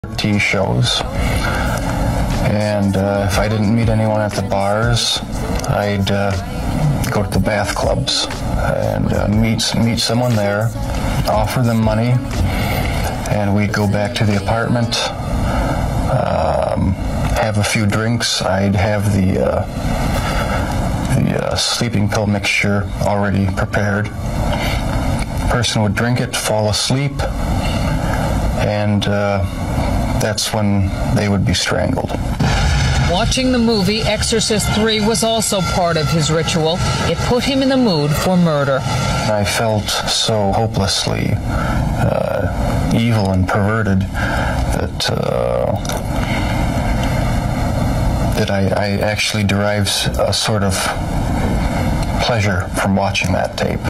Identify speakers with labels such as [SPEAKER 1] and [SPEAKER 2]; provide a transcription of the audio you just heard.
[SPEAKER 1] tea shows. And if I didn't meet anyone at the bars, I'd go to the bath clubs and meet someone there, offer them money, and we'd go back to the apartment, have a few drinks. I'd have the sleeping pill mixture already prepared. Person would drink it, fall asleep, and that's when they would be strangled.
[SPEAKER 2] Watching the movie Exorcist III was also part of his ritual. It put him in the mood for murder.
[SPEAKER 1] I felt so hopelessly evil and perverted that I actually derived a sort of pleasure from watching that tape.